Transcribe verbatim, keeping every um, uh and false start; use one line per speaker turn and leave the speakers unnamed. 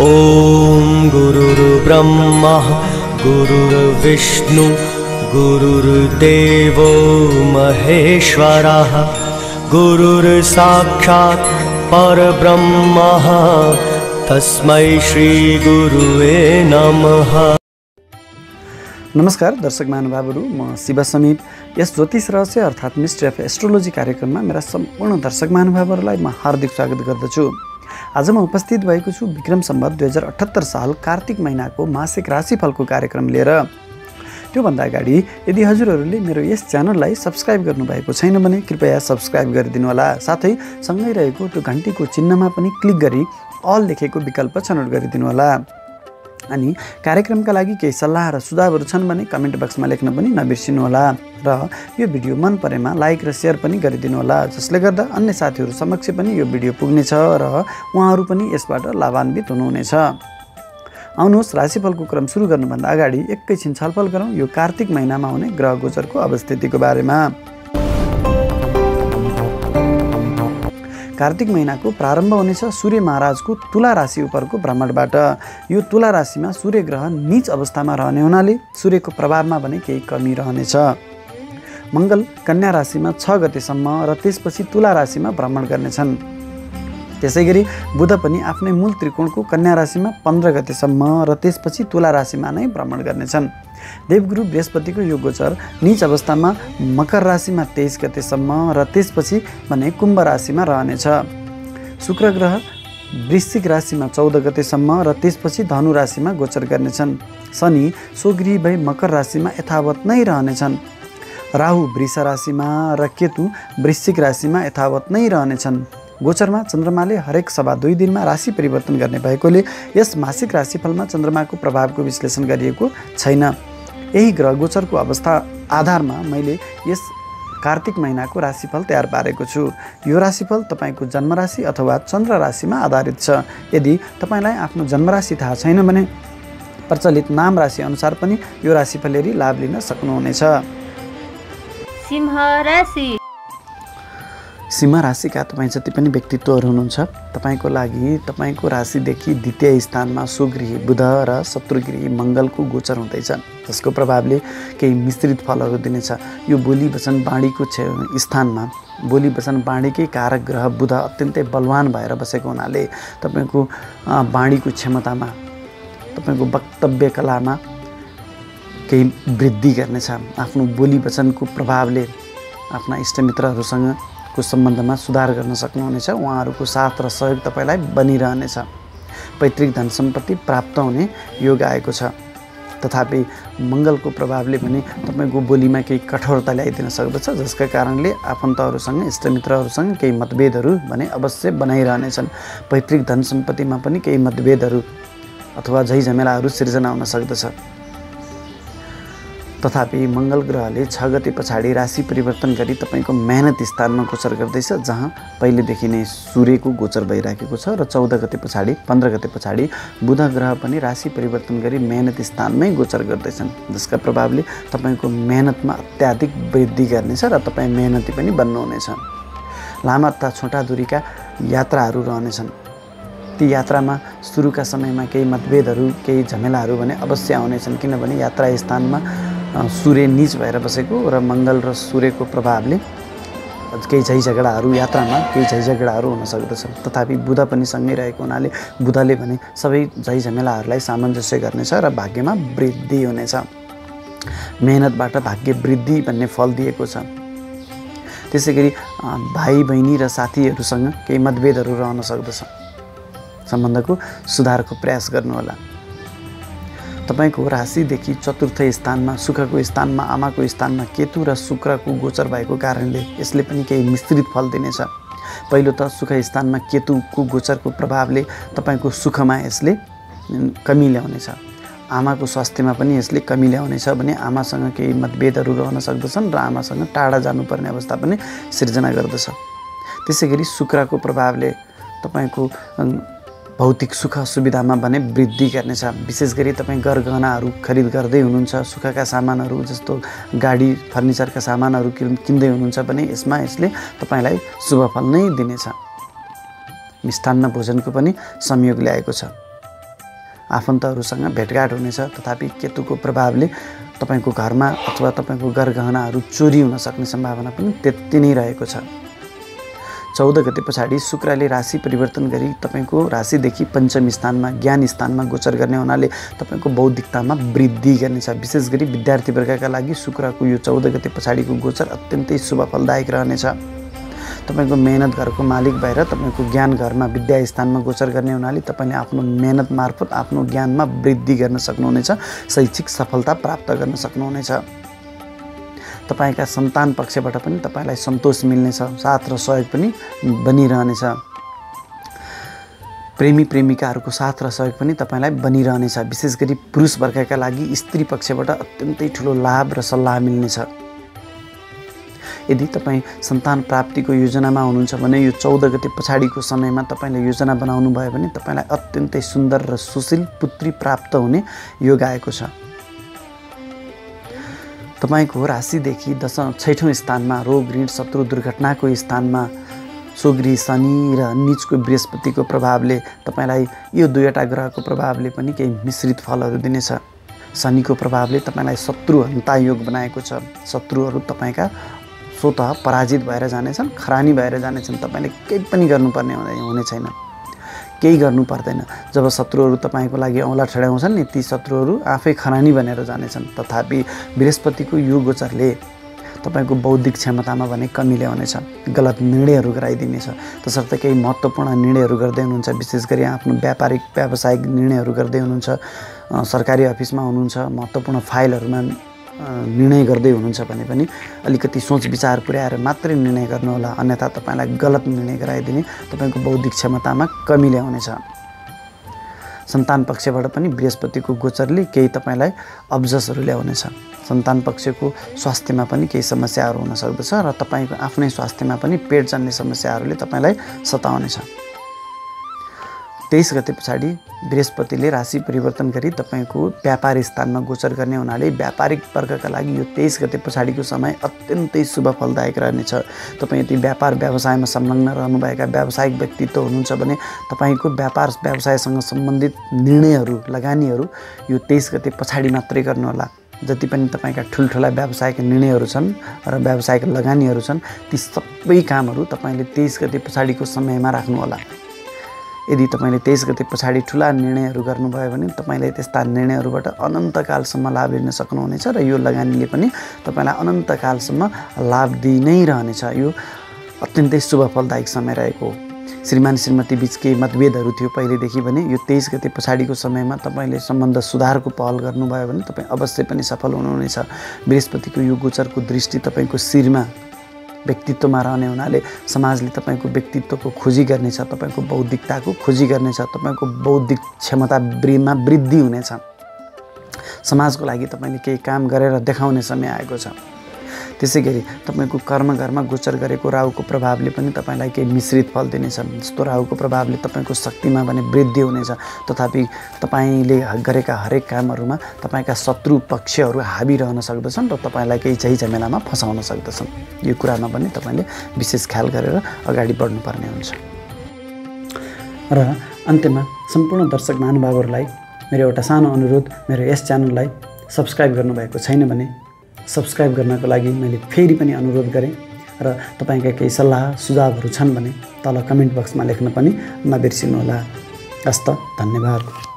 ॐ गुरुर्ब्रह्मा गुरुर्विष्णु गुरुर्देवो महेश्वरः गुरुर्साक्षात् परब्रह्म तस्मै श्री गुरुवे नमः।
नमस्कार दर्शक महानुभावहरू, म शिव समीप यस ज्योतिष रहस्य अर्थात् मिस्ट्री अफ एस्ट्रोलोजी कार्यक्रममा मेरा सम्पूर्ण दर्शक महानुभावहरूलाई म हार्दिक स्वागत गर्दछु। आज म उपस्थित भएको छु विक्रम सम्वत दुई हजार अठहत्तर साल कार्तिक महिनाको मासिक राशिफलको कार्यक्रम लिएर। त्योभन्दा अगाडि यदि हजुरहरूले मेरो यस च्यानललाई सब्स्क्राइब गर्नुभएको छैन भने कृपया सब्स्क्राइब गरिदिनुहोला। साथै सँगै रहेको त्यो घन्टीको चिन्हमा पनि क्लिक गरी अल लेखेको विकल्प छनौट गरिदिनुहोला। अनि कार्यक्रमका लागि केही सल्लाह र सुझावहरू छन् भने कमेन्ट बक्समा लेख्न पनि नबिर्सिनुहोला र यो भिडियो मन परेमा लाइक र सेयर पनि गरिदिनुहोला, जसले गर्दा अन्य साथीहरू समक्ष पनि यो भिडियो पुग्नेछ र उहाँहरू पनि यसबाट लाभान्वित हुनुहुनेछ। आउनुहोस्, राशिफलको क्रम सुरु गर्नुभन्दा अगाडि एकैछिन छलफल गरौँ यो कार्तिक महिनामा हुने ग्रह गोचरको अवस्थितिको बारेमा। कार्तिक महिनाको प्रारम्भ हुनेछ सूर्य महाराजको तुला राशि उपरको भ्रमणबाट। यो तुला राशिमा सूर्य ग्रह नीच अवस्थामा रहने हुनाले सूर्यको प्रभावमा भने केही कमी रहनेछ। मङ्गल कन्या राशिमा छ गतेसम्म र त्यसपछि तुला राशिमा भ्रमण गर्नेछन्। त्यसैगरी बुध पनि आफ्नै मूल त्रिकोणको कन्या राशिमा पन्ध्र गतेसम्म र त्यसपछि तुला राशिमा नै भ्रमण गर्नेछन्। देवगुरु बृहस्पतिको यो गोचर नीच अवस्थामा मकर राशिमा तेइस गतेसम्म र त्यसपछि भने कुम्भ राशिमा रहनेछ। शुक्र ग्रह वृश्चिक राशिमा चौध गतेसम्म र त्यसपछि धनु राशिमा गोचर गर्नेछन्। शनि स्वगृही भई मकर राशिमा यथावत नै रहनेछन्। राहु वृष राशिमा र केतु वृश्चिक राशिमा यथावत नै रहनेछन्। गोचरमा चन्द्रमाले हरेक सभा दुई दिनमा राशि परिवर्तन गर्ने भएकोले यस मासिक राशिफलमा चन्द्रमाको प्रभावको विश्लेषण गरिएको छैन। यही ग्रह गोचरको अवस्था आधारमा मैले यस कार्तिक महिनाको राशिफल तयार पारेको छु। यो राशिफल तपाईँको जन्मराशि अथवा चन्द्र राशिमा आधारित छ। यदि तपाईँलाई आफ्नो जन्मराशि थाहा छैन भने प्रचलित नाम राशि अनुसार पनि यो राशिफल हेरी लाभ लिन सक्नुहुनेछ।
सिंह राशि।
सिंह राशिका तपाईँ जति पनि व्यक्तित्वहरू हुनुहुन्छ, तपाईँको लागि तपाईँको राशिदेखि द्वितीय स्थानमा स्वगृही बुध र शत्रुगृही मङ्गलको गोचर हुँदैछ, जसको प्रभावले केही मिश्रित फलहरू दिनेछ। यो बोली वचन बाणीको स्थानमा बोली वचन बाणीकै कारक ग्रह बुध अत्यन्तै बलवान भएर बसेको हुनाले तपाईँको बाणीको क्षमतामा, तपाईँको वक्तव्य कलामा केही वृद्धि गर्नेछ। आफ्नो बोली वचनको प्रभावले आफ्ना इष्टमित्रहरूसँग को सम्बन्धमा सुधार गर्न सक्नुहुनेछ। उहाँहरूको साथ र सहयोग तपाईँलाई बनिरहनेछ। पैतृक धन सम्पत्ति प्राप्त हुने योग आएको छ। तथापि मङ्गलको प्रभावले भने तपाईँको बोलीमा केही कठोरता ल्याइदिन सक्दछ, जसका कारणले आफन्तहरूसँग इष्टमित्रहरूसँग केही मतभेदहरू भने अवश्य बनाइरहनेछन्। पैतृक धन सम्पत्तिमा पनि केही मतभेदहरू अथवा झैझमेलाहरू सिर्जना हुन सक्दछ। तथापि मङ्गल ग्रहले छ गते पछाडि राशि परिवर्तन गरी तपाईँको मेहनत स्थानमा गोचर गर्दैछ, जहाँ पहिलेदेखि नै सूर्यको गोचर भइराखेको छ र चौध गते पछाडि पन्ध्र गते पछाडि बुध ग्रह पनि राशि परिवर्तन गरी मेहनत स्थानमै गोचर गर्दैछन्, जसका प्रभावले तपाईँको मेहनतमा अत्याधिक वृद्धि गर्नेछ र तपाईँ मेहनती पनि बन्नुहुनेछ। लामा तथा छोटा दूरीका यात्राहरू रहनेछन्। ती यात्रामा सुरुका समयमा केही मतभेदहरू केही झमेलाहरू भने अवश्य आउनेछन्, किनभने यात्रा स्थानमा सूर्य नीच भएर बसेको र मङ्गल र सूर्यको प्रभावले केही झैझगडाहरू यात्रामा केही झैझगडाहरू हुन सक्दछ। तथापि बुध पनि सँगै रहेको हुनाले बुधले भने सबै झैझमेलाहरूलाई सामञ्जस्य गर्नेछ र भाग्यमा वृद्धि हुनेछ। मेहनतबाट भाग्य वृद्धि भन्ने फल दिएको छ। त्यसै गरी भाइ बहिनी र साथीहरूसँग केही मतभेदहरू रहन सक्दछ। सम्बन्धको सुधारको प्रयास गर्नुहोला। तपाईँको राशिदेखि चतुर्थ स्थानमा सुखको स्थानमा आमाको स्थानमा केतु र शुक्रको गोचर भएको कारणले यसले पनि केही मिश्रित फल दिनेछ। पहिलो त सुख स्थानमा केतुको गोचरको प्रभावले तपाईँको सुखमा यसले कमी ल्याउनेछ। आमाको स्वास्थ्यमा पनि यसले कमी ल्याउनेछ भने आमासँग केही मतभेदहरू रहन सक्दछन् र आमासँग टाढा जानुपर्ने अवस्था पनि सिर्जना गर्दछ। त्यसै गरी शुक्रको प्रभावले तपाईँको भौतिक सुख सुविधामा भने वृद्धि गर्नेछ। विशेष गरी तपाईँ गरगहनाहरू खरिद गर्दै हुनुहुन्छ, सुखका सामानहरू जस्तो गाडी फर्निचरका सामानहरू किन्दै हुनुहुन्छ भने यसमा यसले तपाईँलाई शुभफल नै दिनेछ। मिष्टान्न भोजनको पनि संयोग ल्याएको छ। आफन्तहरूसँग भेटघाट हुनेछ। तथापि केतुको प्रभावले तपाईको घरमा अथवा तपाईको गरगहनाहरू चोरी हुन सक्ने सम्भावना पनि त्यति नै रहेको छ। चौध गते पछाडि शुक्रले राशि परिवर्तन गरी तपाईको राशिदेखि पञ्चम स्थानमा ज्ञान स्थानमा गोचर गर्ने हुनाले तपाईको बौद्धिकतामा वृद्धि गर्नेछ। विशेष गरी विद्यार्थी वर्गका लागि शुक्रको यो चौध गते पछाडिको गोचर अत्यन्तै शुभ फलदायक रहनेछ। तपाईको मेहनत घरको मालिक भएर तपाईको ज्ञान घरमा विद्या स्थानमा गोचर गर्ने हुनाले तपाईले आफ्नो मेहनत मार्फत आफ्नो ज्ञानमा वृद्धि गर्न सक्नुहुनेछ, शैक्षिक सफलता प्राप्त गर्न सक्नुहुनेछ। तपाईका सन्तान पक्षबाट पनि तपाईलाई सन्तोष मिल्नेछ, साथ र सहयोग पनि बनिरहनेछ। प्रेमी प्रेमिकाहरूको साथ र सहयोग पनि तपाईलाई बनिरहनेछ। विशेष गरी पुरुष वर्गका लागि स्त्री पक्षबाट अत्यन्तै ठुलो लाभ र सल्लाह मिल्नेछ। यदि तपाईँ सन्तान प्राप्तिको योजनामा हुनुहुन्छ भने यो चौध गते पछाडिको समयमा तपाईले योजना बनाउनु भयो भने तपाईलाई अत्यन्तै सुन्दर र सुशील पुत्री प्राप्त हुने योग आएको छ। तपाईको राशिदेखि दश छैठौँ स्थानमा रोग ऋण शत्रु दुर्घटनाको स्थानमा सोग्री शनि र नीचको बृहस्पतिको प्रभावले तपाईलाई यो दुईवटा ग्रहको प्रभावले पनि केही मिश्रित फलहरू दिनेछ। शनिको प्रभावले तपाईलाई शत्रु हन्ता योग बनाएको छ। शत्रुहरू तपाईका स्वतः पराजित भएर जानेछन्, खरानी भएर जानेछन्। तपाईले केही पनि गर्नुपर्ने हुने छैन, केही गर्नु पर्दैन। जब शत्रुहरू तपाईको लागि औँला ठडाउँछन् नि ती शत्रुहरू आफै खरानी बनेर जानेछन्। तथापि बृहस्पतिको यो गोचरले तपाईको बौद्धिक क्षमतामा भने कमी ल्याउनेछ, गलत निर्णयहरू गराइदिनेछ। तसर्थ केही महत्त्वपूर्ण निर्णयहरू गर्दै हुनुहुन्छ, विशेष गरी आफ्नो व्यापारिक व्यावसायिक निर्णयहरू गर्दै हुनुहुन्छ, सरकारी अफिसमा हुनुहुन्छ, महत्त्वपूर्ण फाइलहरूमा निर्णय गर्दै हुनुहुन्छ भने पनि अलिकति सोच विचार पुर्याएर मात्रै निर्णय गर्नुहोला, अन्यथा तपाईलाई गलत निर्णय गराइदिने तपाईको बौद्धिक क्षमतामा कमी ल्याउनेछ। सन्तान पक्षबाट पनि बृहस्पतिको गोचरले केही तपाईलाई अब्जसहरू ल्याउनेछ। सन्तान पक्षको स्वास्थ्यमा पनि केही समस्याहरू हुन सक्दछ र तपाईको आफ्नै स्वास्थ्यमा पनि पेट जन्ने समस्याहरूले तपाईलाई सताउनेछ। तेइस गते पछाडि बृहस्पतिले राशि परिवर्तन गरी तपाईको व्यापार स्थानमा गोचर गर्ने हुनाले व्यापारिक वर्गका लागि यो तेइस गते पछाडिको समय अत्यन्तै शुभ फलदायक रहनेछ। तपाईँ यदि व्यापार व्यवसायमा संलग्न रहनुभएका व्यावसायिक व्यक्तित्व हुनुहुन्छ भने तपाईको व्यापार व्यवसायसँग सम्बन्धित निर्णयहरू लगानीहरू यो तेइस गते पछाडि मात्रै गर्नुहोला। जति पनि तपाईका ठुल्ठुला व्यावसायिक निर्णयहरू छन् र व्यावसायिक लगानीहरू छन् ती सबै कामहरू तपाईले तेइस गते पछाडिको समयमा राख्नुहोला। यदि तपाईले तेइस गते पछाडि ठुला निर्णयहरू गर्नुभयो भने तपाईले त्यस्ता निर्णयहरूबाट अनन्तकालसम्म लाभ लिन सक्नुहुनेछ र यो लगानीले पनि तपाईलाई अनन्तकालसम्म लाभ दिइ नै रहनेछ। यो अत्यन्तै शुभ फलदायक समय रहेको हो। श्रीमान श्रीमती बीच केही मतभेदहरू थियो पहिलेदेखि भने यो तेइस गते पछाडिको समयमा तपाईले सम्बन्ध सुधारको पहल गर्नुभयो भने तपाईँ अवश्य पनि सफल हुनुहुनेछ। बृहस्पतिको यो गोचरको दृष्टि तपाईँको शिरमा व्यक्तित्वमा रहने हुनाले समाजले तपाईको व्यक्तित्वको खोजी गर्नेछ, तपाईको बौद्धिकताको खोजी गर्नेछ, तपाईको बौद्धिक क्षमता वृद्धिमा वृद्धि हुनेछ। समाजको लागि तपाईले केही काम गरेर देखाउने समय आएको छ। त्यसैगरी तपाईको कर्मघरमा गोचर गरेको राहुको प्रभावले पनि तपाईलाई केही मिश्रित फल दिनेछ। जस्तो राहुको प्रभावले तपाईको शक्तिमा भने वृद्धि हुनेछ, तथापि तपाईले गरेका हरेक कामहरूमा तपाईका शत्रु पक्षहरू हावी रहन सक्दछन् र तपाईलाई केही चाहिँ झमेलामा फसाउन सक्दछन्। यो कुरामा पनि तपाईले विशेष ख्याल गरेर अगाडि बढ्नुपर्ने हुन्छ। र अन्त्यमा सम्पूर्ण दर्शक महानुभावहरूलाई मेरो एउटा सानो अनुरोध, मेरो यस च्यानललाई सब्स्क्राइब गर्नुभएको छैन भने सब्स्क्राइब गर्नको लागि मैले फेरि पनि अनुरोध गरेँ र तपाईका केही सल्लाह सुझावहरू छन् भने तल कमेन्ट बक्समा लेख्न पनि नबिर्सिनुहोला। हस्त धन्यवाद।